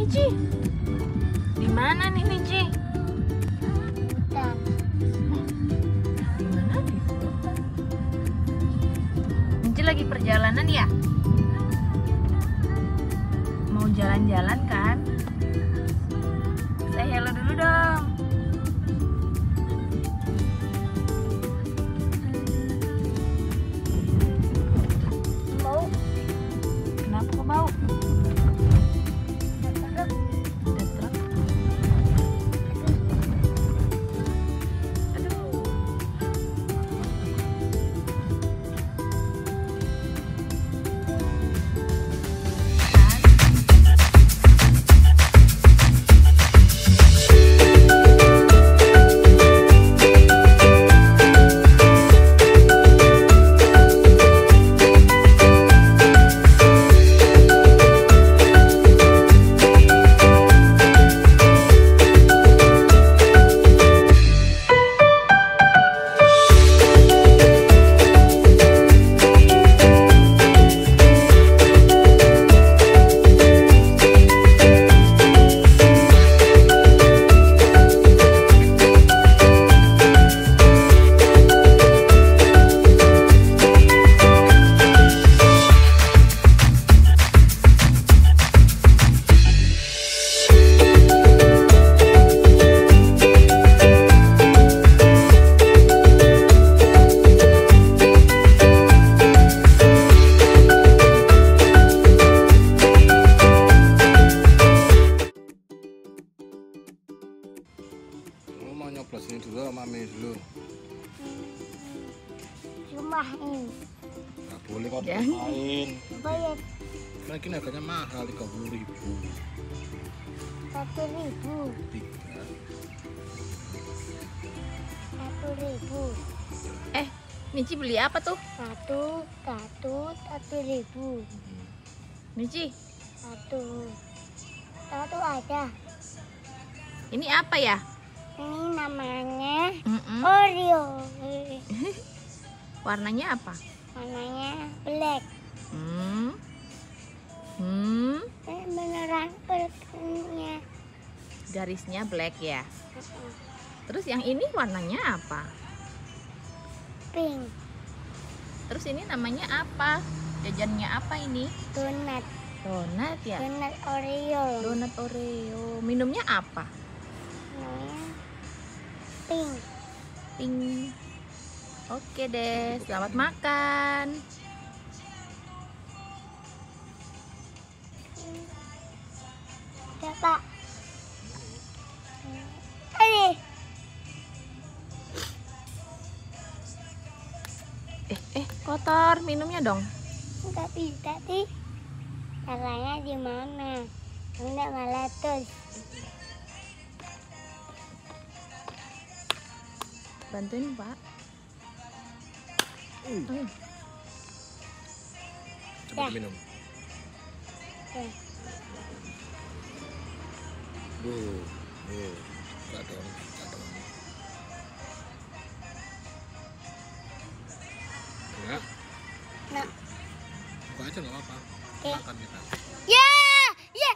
Nici? Di mana nih Nici? Di mana nih? Nici lagi perjalanan ya? Mau jalan-jalan kan? Say hello dulu dong. Mau? Kenapa kok bau? Ada truk. Ada truk. Aduh. Mau nyoblos ini dulu sama mami dulu. Cuma ini. Nggak boleh kok Ya. main. Bayar Nah, ini harganya mahal 30.000. 1.000. 3. 1.000. Nici beli apa tuh? 1.000. Nici, Satu ada. ini apa ya? Ini namanya Mm-mm. Oreo. Warnanya apa? Warnanya black. Hmm. Hmm. Ini beneran peleknya. Garisnya black ya. Terus yang ini warnanya apa? Pink. Terus ini namanya apa? Jajannya apa ini? Donat. Donat ya? Donat Oreo. Donat Oreo. Minumnya apa? Namanya pink. Pink. Oke deh, selamat makan. Ya, Pak. Ini. Kotor, minumnya dong. Nggak bisa sih. Caranya di mana? Enggak meletus. Bantuin, Pak. Coba Ya. minum. Ya. Enggak dong. Enggak. Nah. Buka aja nggak apa-apa. Oke. Makan kita. Ya, ya,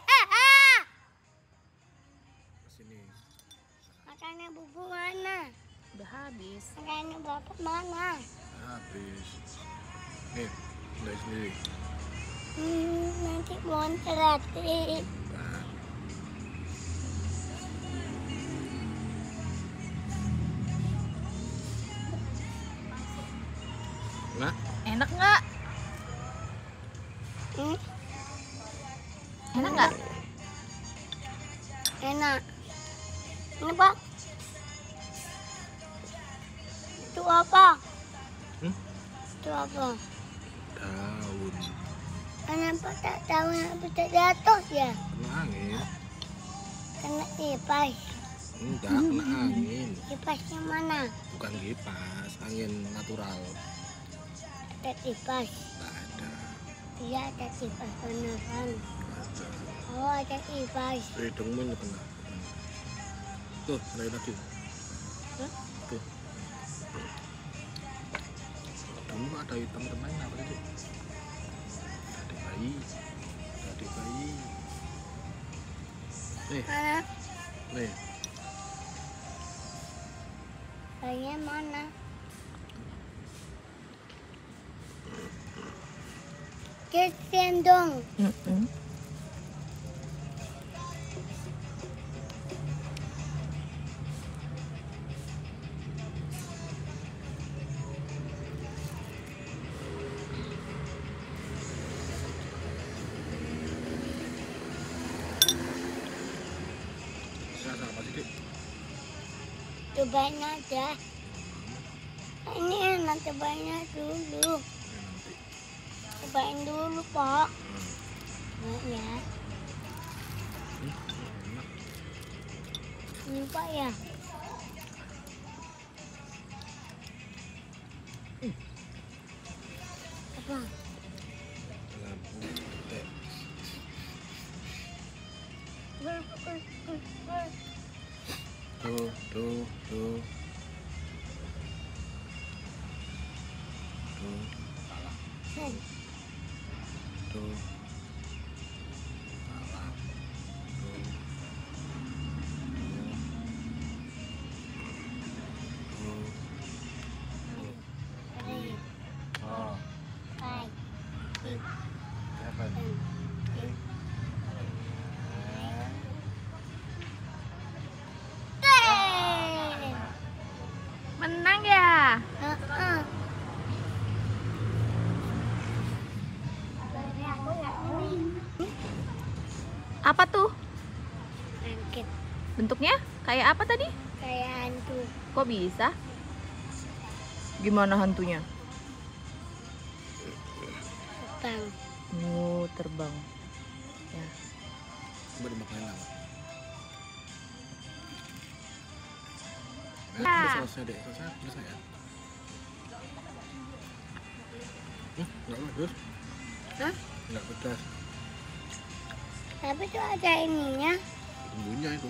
Kesini. Makannya bubu mana? Udah habis. Makannya bapak mana? Habis. Nih, dari sendiri. Nanti muncrat. Nah, nah, Enak nggak? Enak nggak? Enak. Ini Pak. Itu apa? Itu apa? daun. Kenapa tak tahu yang bisa jatuh ya? Kena angin. Kena kipas. Enggak, kena angin. Kipasnya mana? Bukan kipas, angin natural. Ada kipas. Nggak ada. Iya ada kipas beneran. Nggak ada. Oh ada kipas. Hidungmu ini kena. Tuh, lain lagi. Hah? Tuh. Hidungmu ada hitam kemarin apa itu? Ada bayi. Nih, Mana? nih. Kayaknya mana? Kesian dong. Rasa apa sih, Dik? Cobain aja. Ini enak, cobain dulu. Ya, nanti. Cobain dulu, Pak. Nah, ya. Enak. Ini Pak ya. Apa? Lampu teh. Tuh, tuh, tuh. Tuh, tuh. Salah. Tuh. Tuh. Tuh. Three, Oh, 5, six, 7, 8. Menang ya? Apa tuh? Angkit Bentuknya kayak apa tadi? kayak hantu. Kok bisa? Gimana hantunya? Bang. Oh, terbang. Ya. Coba dimakain lama. Ya. Udah selesai deh, selesai ya. Enggak pedas. Hah? Enggak pedas. Tapi tuh ada ininya. Bumbunya itu.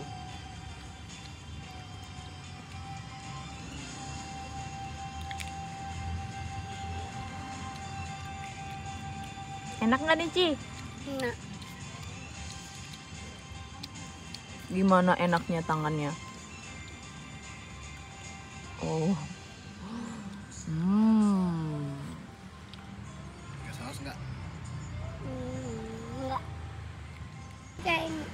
Enak nggak nih, Ci? Nah, Gimana enaknya tangannya? Oh. Pakai saus enggak? enggak. Kayak ini.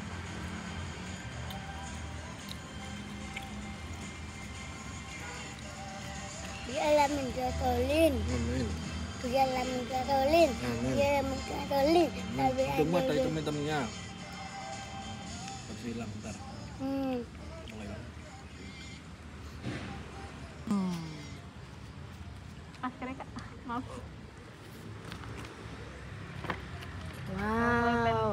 Dia menjatolin. Amin. Dia menjatolin. Amin. Dia menjatolin. Tapi Itu mah ada itu hitamnya. Harus hilang bentar. Mulai bang. Maaf. Wow.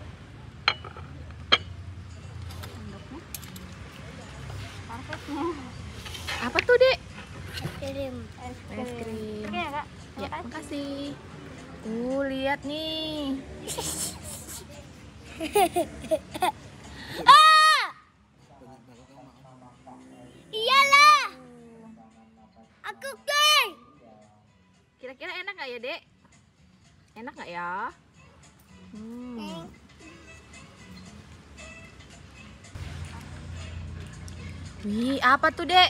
Apa tuh, Dek? kirim. Es krim. Ya, makasih. Lihat nih. Iyalah. Aku gay. Kira-kira enak nggak ya, Dek? Enak nggak ya? Wih, apa tuh, Dek?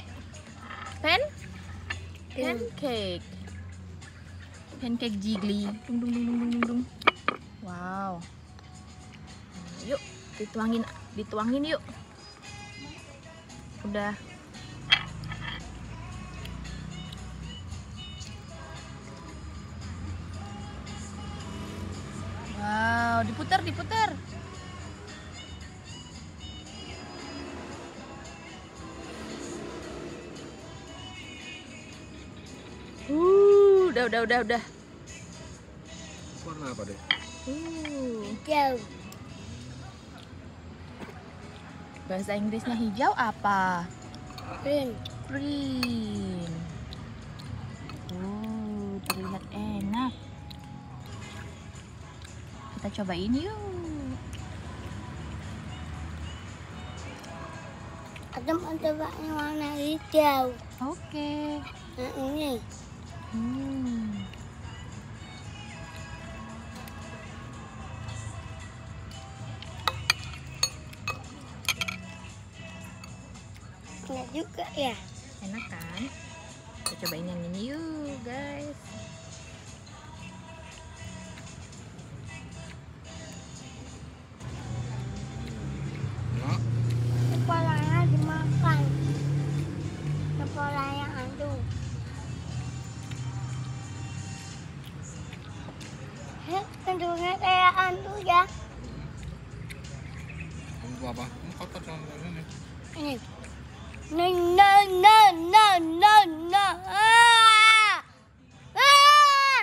Pancake. Pancake jiggly. Dung dung dung dung dung dung. Wow. Yuk, dituangin yuk. Udah. Wow, diputar. Udah. Warna apa deh? Jauh. Bahasa Inggrisnya hijau apa? Green. Green. Terlihat enak. Kita cobain yuk. Aku mau coba yang warna hijau. Oke. Nah ini. enak juga ya. Enak kan? Kita cobain yang ini yuk guys. Enak. Kepalanya dimakan. Kepalanya aduh. Bentuknya kayak andu ya. Kamu apa? Kamu kotor sama ini. Ini. No no no no no no. Ah! Ah!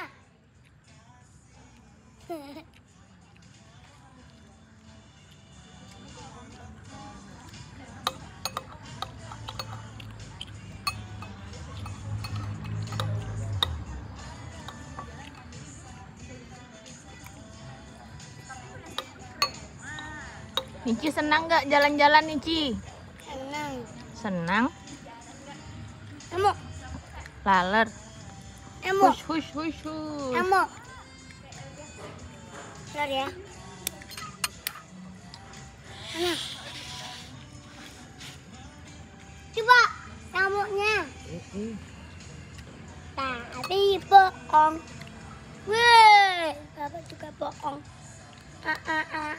Nici senang nggak jalan-jalan Nici? Senang. Senang? Emo, Laler. emo, Hush hush hush hush. emo. Bentar ya. Mana? Coba nyamuknya. Tadi bohong. Weh, bapak juga bohong. Ah.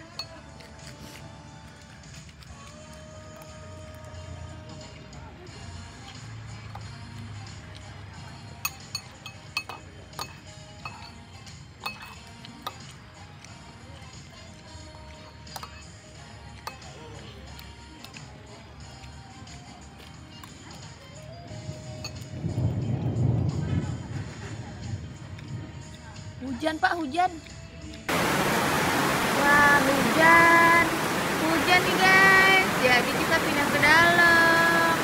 Hujan Pak, hujan. Wah, hujan. Hujan nih guys. Jadi kita pindah ke dalam.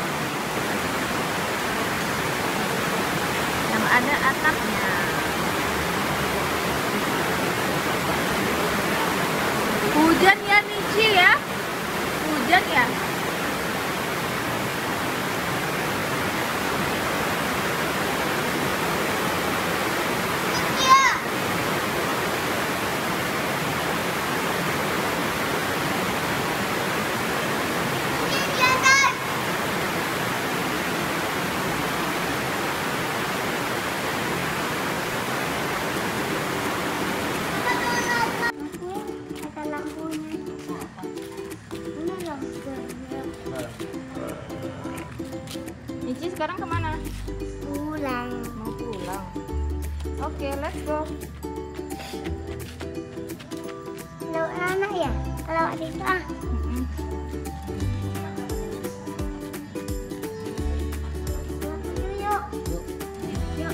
Yang ada atapnya. Hujan ya Nici ya? Hujan ya? Ada lampunya. Ini lampunya. Nici sekarang kemana? Pulang. Mau pulang. Oke, let's go. Kalau anak ya, kalau adik ah. Mm-mm. Yuk. Yuk.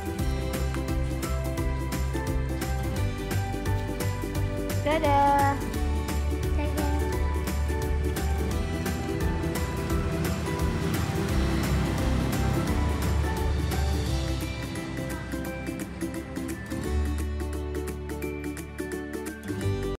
Dadah.